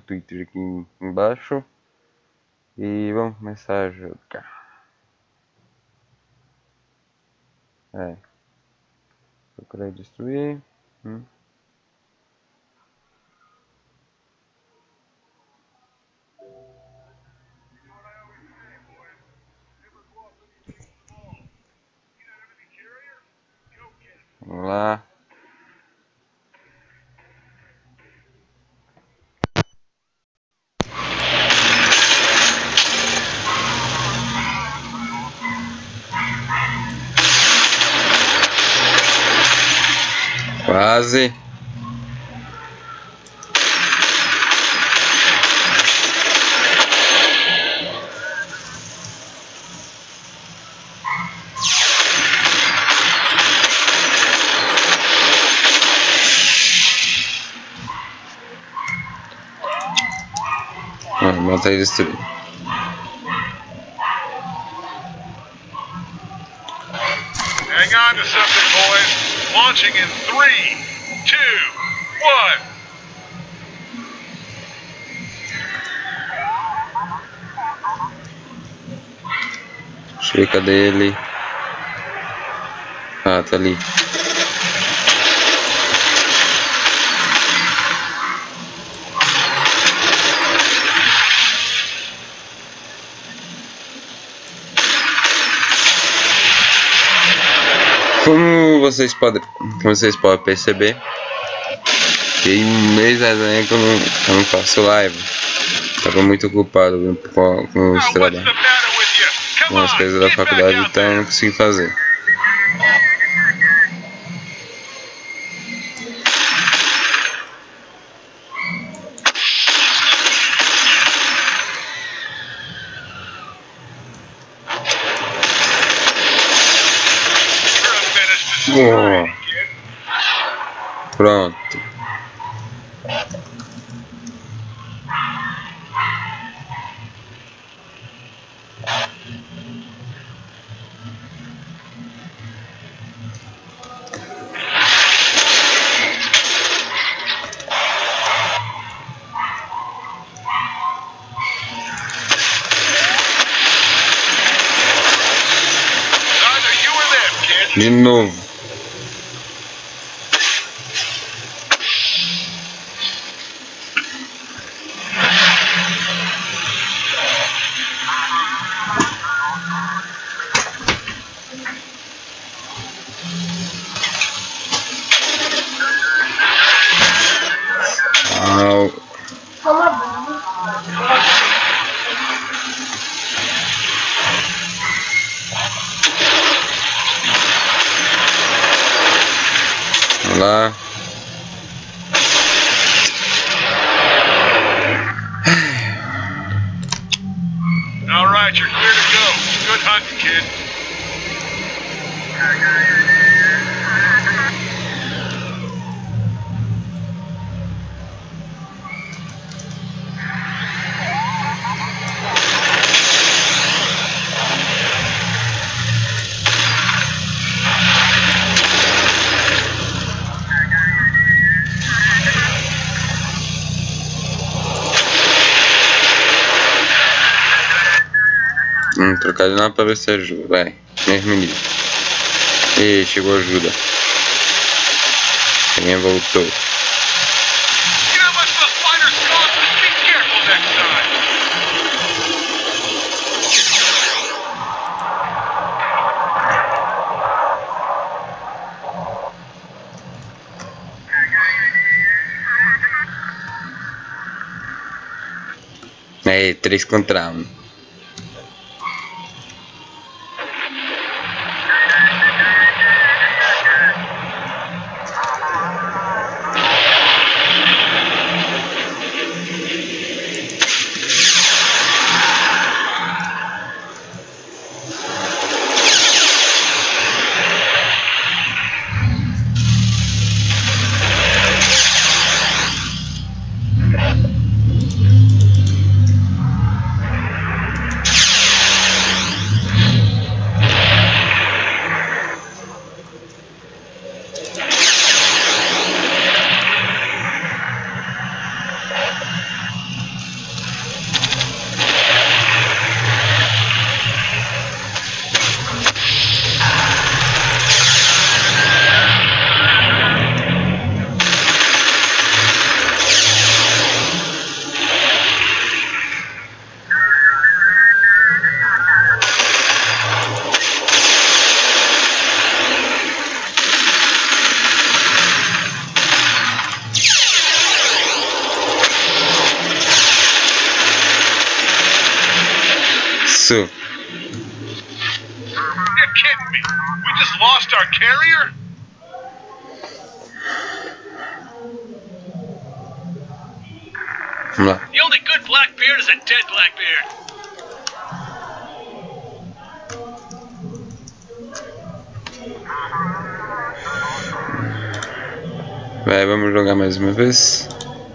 Twitter aqui embaixo. E vamos começar a jogar. Procurei destruir. Vamos lá. Quase. Matei e destruí. Hang on to something, boys. Launching in 3, 2, 1. Chega dele. Ah, tá ali. Como vocês podem perceber, tem um mês que eu não faço live. Estava muito ocupado com os trabalhos, com as coisas da faculdade, então eu não consegui fazer. Pronto. De novo. Lá. All right, you're clear to go. Good hunting, kid. Trocar de nada pra ver se ajuda, vai, mesmo nível. E chegou ajuda. Quem voltou? É, 3 contra 1. isso? You're kidding me. We just lost our carrier? Vamos lá. The only good Blackbeard is a dead Blackbeard. Vai, vamos jogar mais uma vez.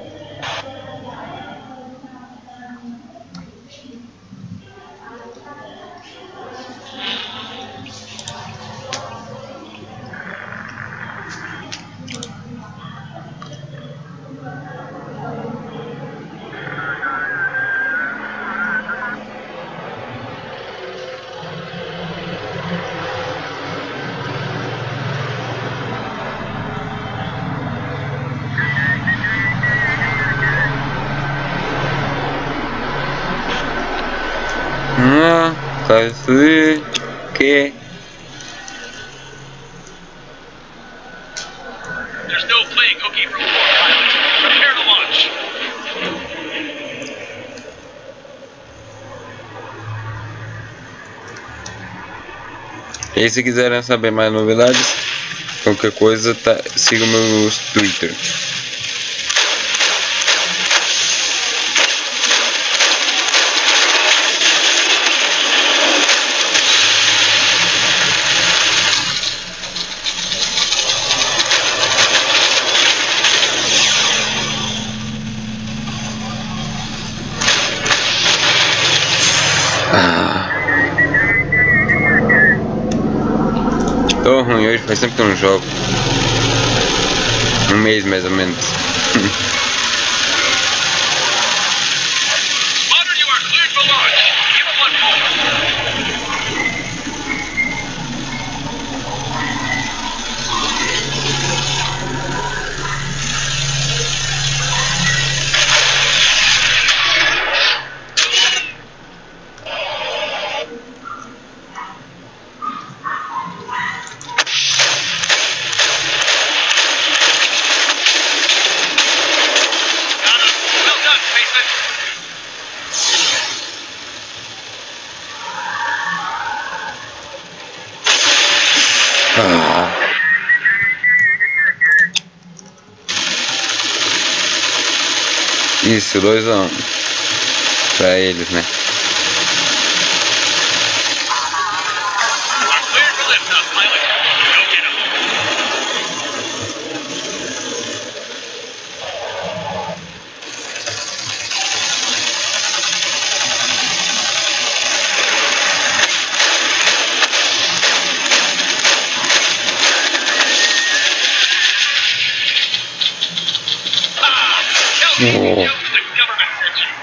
Que There's no playing hooky from 4 pilots. Prepare to launch. E se quiserem saber mais novidades, qualquer coisa, siga o meu Twitter. Tô ruim hoje, faz tempo que eu não jogo. Um mês mais ou menos. Modern, you are cleared for launch. Give him one more. Isso, 2-1 pra eles, né? Cleared for liftoff, pilot. Go get him. Oh. The government sent you.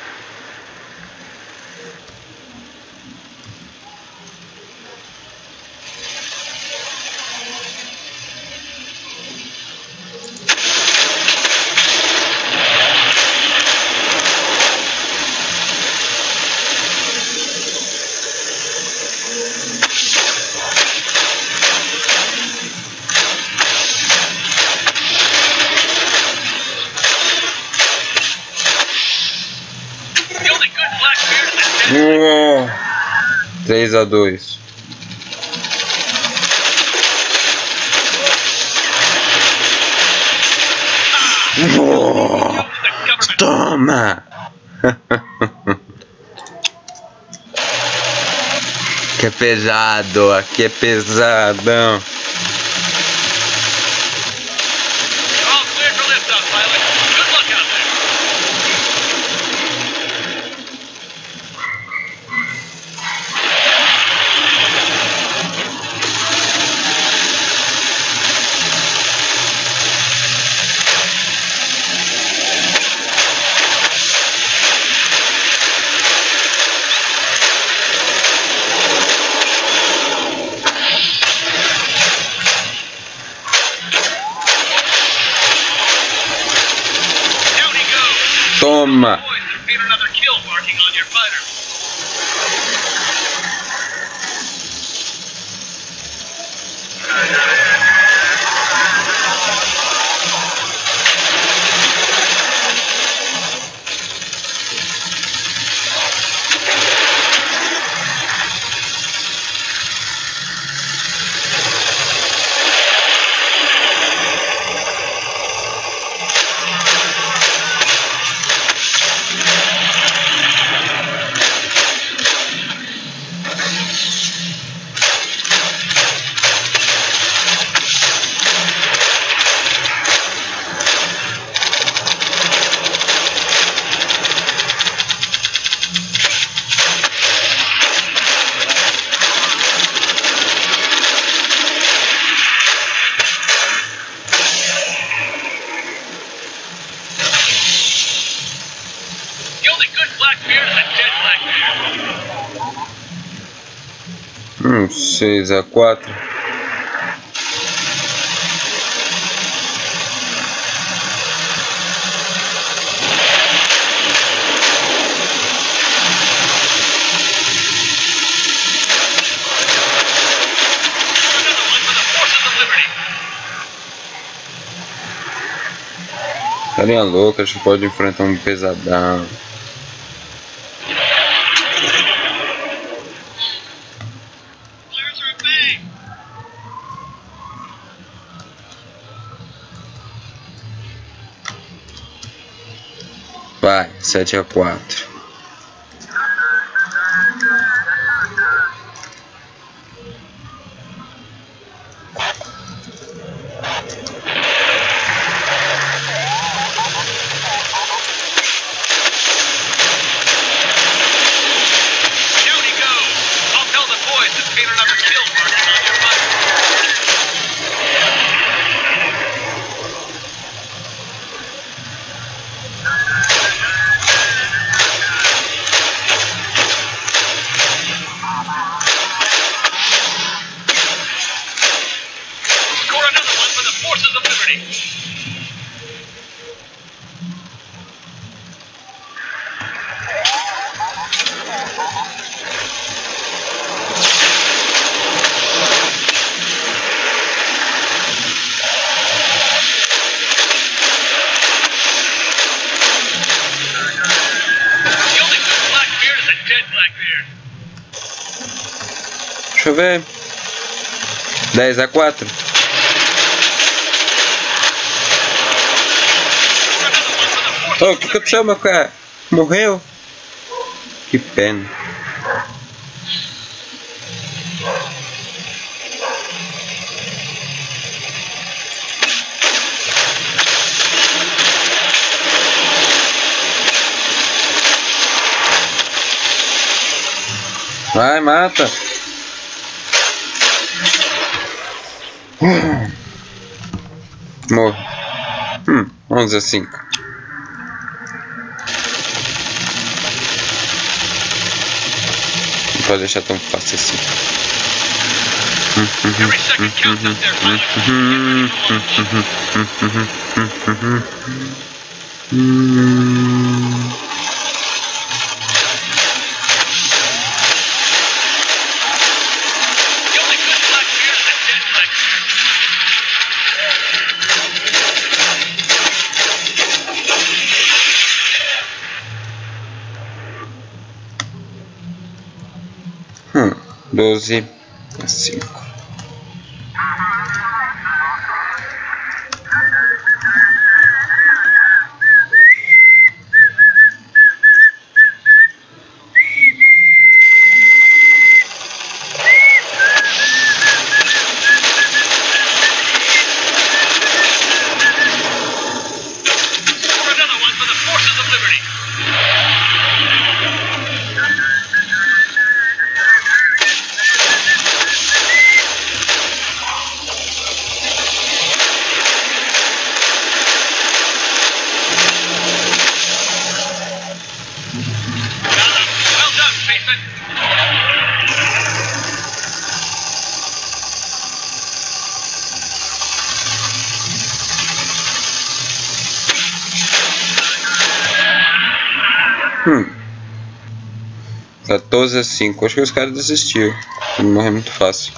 The only good Blackbeard is a dead 3-2. Toma! Que é pesado, aqui é pesadão. All cleared for liftoff, pilot. Good luck out there. Down he goes. Toma! Boys, there's been another kill marking on your fighter. 6-4. Carinha louca, acho que pode enfrentar um pesadão. Vai, 7-4. Deixa eu ver. 10-4. Oh, o que aconteceu, meu cara? Morreu? Que pena. Vai, mata. Morre. 11-5. Não pode deixar tão fácil assim. Hum, 12-5. Hum. 14-5. Acho que os caras desistiram. Não morrer muito fácil.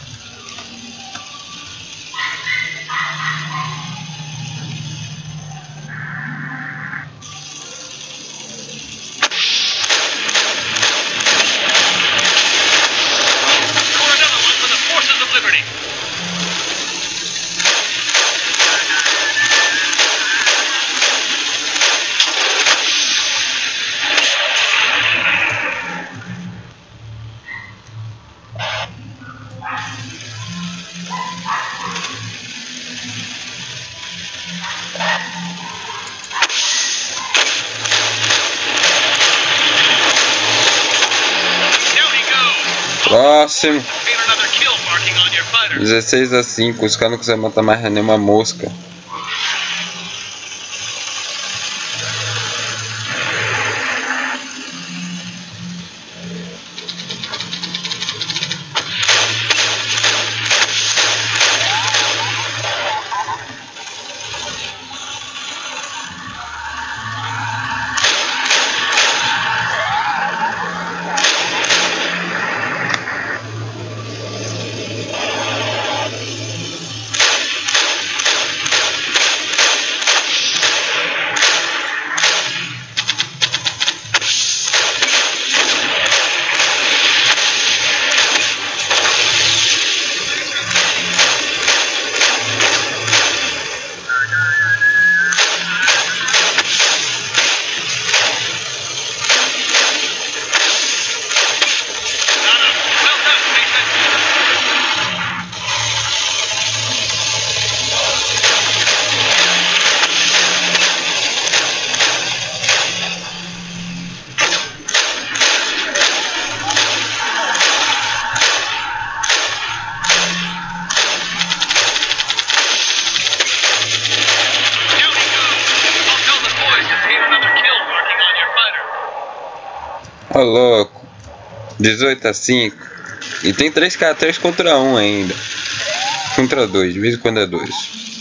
Próximo. 16-5. Os caras não conseguem matar mais nenhuma mosca. Ô louco. 18-5. E tem 3 contra 1 ainda. Contra 2, de vez em quando é 2.